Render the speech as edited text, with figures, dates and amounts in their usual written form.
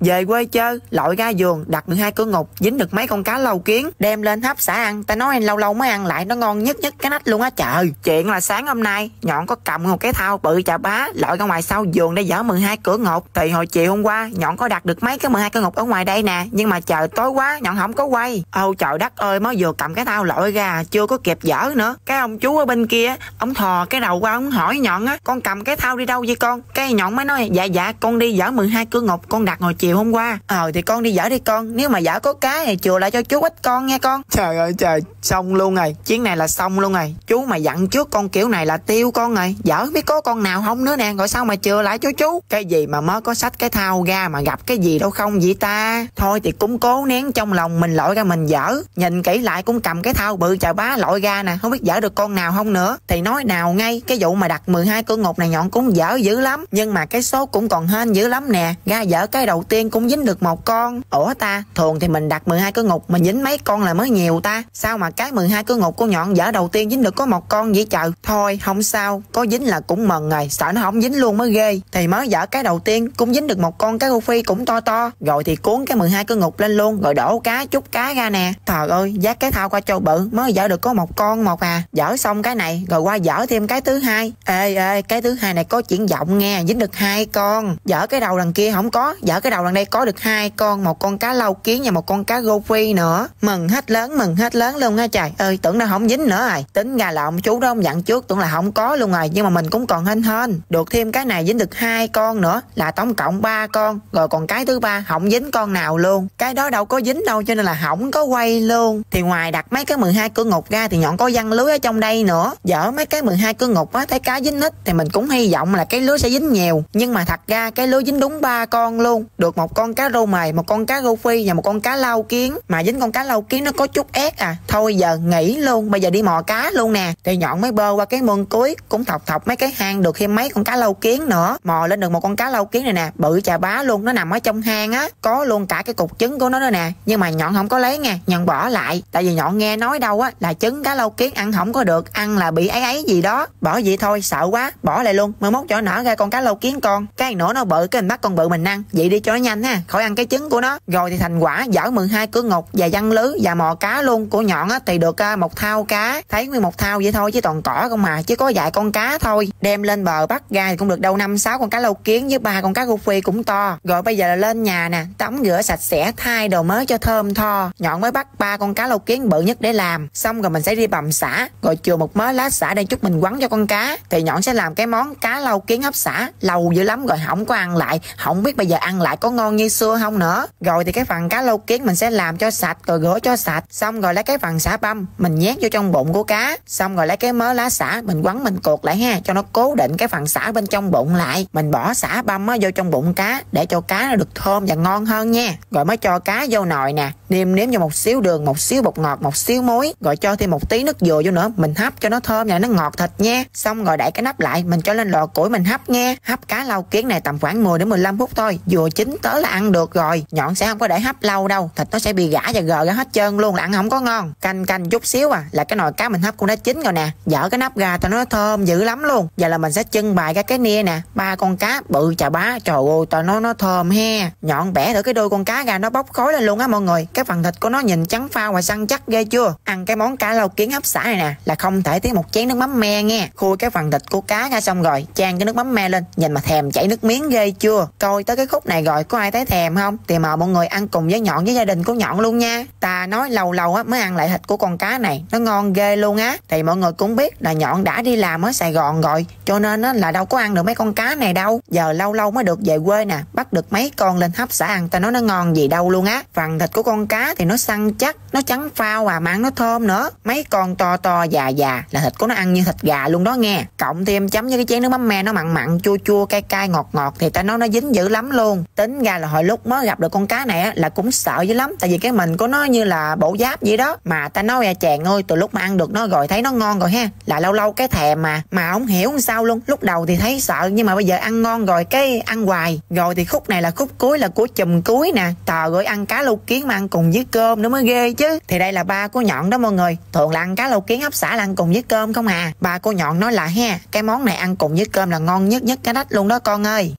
Về quê chơi, lội ra vườn đặt được 2 cửa ngục, dính được mấy con cá lau kiến, đem lên hấp xả ăn. Ta nói lâu lâu mới ăn lại, nó ngon nhất cái nách luôn á trời. Chuyện là sáng hôm nay Nhọn có cầm một cái thau bự chà bá lội ra ngoài sau vườn để dỡ 12 cửa ngục. Thì hồi chiều hôm qua Nhọn có đặt được mấy cái 12 cửa ngục ở ngoài đây nè, nhưng mà trời tối quá Nhọn không có quay. Ôi trời đất ơi, mới vừa cầm cái thau lội ra chưa có kịp dỡ nữa, cái ông chú ở bên kia ông thò cái đầu qua ông hỏi Nhọn á, con cầm cái thau đi đâu vậy con? Cái Nhọn mới nói dạ con đi dỡ 12 cửa ngục con đặt hồi chiều hôm qua. Thì con đi dỡ đi con, nếu mà dỡ có cá thì chừa lại cho chú ít con nghe con. Trời ơi trời, xong luôn rồi, chuyến này là xong luôn rồi. Chú mà dặn trước con kiểu này là tiêu con rồi, dỡ biết có con nào không nữa nè, rồi sao mà chừa lại cho chú. Cái gì mà mới có xách cái thau ra mà gặp cái gì đâu không vậy ta. Thôi thì cũng cố nén trong lòng mình lội ra mình dỡ, nhìn kỹ lại cũng cầm cái thau bự chà bá lội ra nè, không biết dỡ được con nào không nữa. Thì nói nào ngay, cái vụ mà đặt 12 cửa ngục này Nhọn cũng dỡ dữ lắm, nhưng mà cái số cũng còn hên dữ lắm nè. Ra dỡ cái đầu tiên cũng dính được 1 con. Ủa ta, thường thì mình đặt 12 cửa ngục mình dính mấy con là mới nhiều ta, sao mà cái 12 cửa ngục của Nhọn dỡ đầu tiên dính được có 1 con vậy trời. Thôi không sao, có dính là cũng mừng rồi, sợ nó không dính luôn mới ghê. Thì mới dỡ cái đầu tiên cũng dính được 1 con cá rô phi cũng to, rồi thì cuốn cái 12 cửa ngục lên luôn, rồi đổ cá chút cá ra nè. Trời ơi, dắt cái thau qua cho bự mới dỡ được có 1 con à. Dỡ xong cái này rồi qua dỡ thêm cái thứ hai. Ê, cái thứ hai này có triển vọng nghe, dính được 2 con. Dỡ cái đầu đằng kia không có, dỡ cái đầu đằng đây có được 2 con, 1 con cá lau kiến và 1 con cá rô phi nữa. Mừng hết lớn luôn á trời ơi, tưởng đâu không dính nữa rồi. Tính ra là ông chú đó ông dặn trước, tưởng là không có luôn rồi, nhưng mà mình cũng còn hên được thêm cái này dính được 2 con nữa, là tổng cộng 3 con, rồi còn cái thứ ba không dính con nào luôn. Cái đó đâu có dính đâu cho nên là không có quay luôn. Thì ngoài đặt mấy cái 12 cửa ngục ra thì Nhọn có giăng lưới ở trong đây nữa. Dỡ mấy cái 12 cửa ngục á, thấy cá dính ít thì mình cũng hy vọng là cái lưới sẽ dính nhiều, nhưng mà thật ra cái lưới dính đúng 3 con luôn, được 1 con cá rô mày, 1 con cá rô phi và 1 con cá lau kiến. Mà dính con cá lau kiến nó có chút ép à, thôi giờ nghỉ luôn, bây giờ đi mò cá luôn nè. Thì Nhọn mới bơ qua cái mương cuối, cũng thọc mấy cái hang được thêm mấy con cá lau kiến nữa. Mò lên được 1 con cá lau kiến này nè, bự chà bá luôn, nó nằm ở trong hang á, có luôn cả cái cục trứng của nó nữa nè. Nhưng mà Nhọn không có lấy nha, Nhọn bỏ lại, tại vì Nhọn nghe nói đâu á là trứng cá lau kiến ăn không có được, ăn là bị ấy gì đó. Bỏ vậy thôi, sợ quá bỏ lại luôn, mai mốt cho nở ra con cá lau kiến con, cái nữa nó bự cái mình bắt con bự mình ăn, vậy đi cho nó nhanh ha, khỏi ăn cái trứng của nó. Rồi thì thành quả dỡ 12 cửa ngục và giăng lưới và mò cá luôn của Nhọn á, thì được 1 thau cá, thấy nguyên 1 thau vậy thôi chứ toàn cỏ không mà, chứ có vài con cá thôi. Đem lên bờ bắt ra thì cũng được đâu 5-6 con cá lau kiến với 3 con cá rô phi cũng to. Rồi bây giờ là lên nhà nè, tắm rửa sạch sẽ, thay đồ mới cho thơm tho. Nhọn mới bắt 3 con cá lau kiến bự nhất để làm, xong rồi mình sẽ đi bằm sả, rồi chừa một mớ lá sả để chút mình quấn cho con cá. Thì Nhọn sẽ làm cái món cá lau kiến hấp sả, lâu dữ lắm rồi không có ăn lại, không biết bây giờ ăn lại có ngon như xưa không nữa. Rồi thì cái phần cá lau kiến mình sẽ làm cho sạch rồi rửa cho sạch, xong rồi lấy cái phần sả băm mình nhét vô trong bụng của cá, xong rồi lấy cái mớ lá sả mình quấn mình cột lại ha, cho nó cố định cái phần sả bên trong bụng lại. Mình bỏ sả băm vô trong bụng cá để cho cá nó được thơm và ngon hơn nha. Rồi mới cho cá vô nồi nè, nêm vô một xíu đường, một xíu bột ngọt, một xíu muối, rồi cho thêm một tí nước dừa vô nữa, mình hấp cho nó thơm và nó ngọt thịt nha. Xong rồi đậy cái nắp lại, mình cho lên lò củi mình hấp nghe. Hấp cá lau kiến này tầm khoảng 10 đến 15 phút thôi, vừa chín tới là ăn được rồi. Nhọn sẽ không có để hấp lâu đâu, thịt nó sẽ bị gã và gờ ra hết trơn luôn, là ăn không có ngon. Canh chút xíu là cái nồi cá mình hấp cũng đã chín rồi nè. Dỡ cái nắp ra tao nó thơm dữ lắm luôn. Giờ là mình sẽ trưng bày cái nia nè, 3 con cá bự chà bá, trời ơi tao nó thơm he. Nhọn bẻ thử cái đuôi con cá ra, nó bốc khói lên luôn á mọi người. Cái phần thịt của nó nhìn trắng phao và săn chắc ghê chưa. Ăn cái món cá lau kiến hấp xả này nè là không thể thiếu một chén nước mắm me nghe. Khui cái phần thịt của cá ra xong rồi chan cái nước mắm me lên, nhìn mà thèm chảy nước miếng ghê chưa. Coi tới cái khúc này rồi có ai thấy thèm không thì mời mọi người ăn cùng với Nhọn với gia đình của Nhọn luôn nha. Ta nói lâu á mới ăn lại thịt của con cá này, nó ngon ghê luôn á. Thì mọi người cũng biết là Nhọn đã đi làm ở Sài Gòn rồi, cho nên là đâu có ăn được mấy con cá này đâu. Giờ lâu mới được về quê nè, bắt được mấy con lên hấp xả ăn, ta nói nó ngon gì đâu luôn á. Phần thịt của con cá thì nó săn chắc, nó trắng phao mà ăn nó thơm nữa. Mấy con to già là thịt của nó ăn như thịt gà luôn đó nghe. Cộng thêm chấm với cái chén nước mắm me nó mặn chua cay ngọt thì ta nói nó dính dữ lắm luôn. Tính ra là hồi lúc mới gặp được con cá này á là cũng sợ dữ lắm, tại vì cái mình của nó như là bộ giáp vậy đó. Mà ta nói chàng ơi, từ lúc mà ăn được nó rồi thấy nó ngon rồi ha, là lâu cái thèm mà không hiểu sao luôn. Lúc đầu thì thấy sợ, nhưng mà bây giờ ăn ngon rồi cái ăn hoài. Rồi thì khúc này là khúc cuối, là của chùm cuối nè. Trời ơi, ăn cá lau kiến mà ăn cùng với cơm nữa mới ghê chứ. Thì đây là ba của Nhọn đó mọi người, thường là ăn cá lau kiến hấp xả là ăn cùng với cơm không à. Ba của Nhọn nói là ha, cái món này ăn cùng với cơm là ngon nhất cái nách luôn đó con ơi.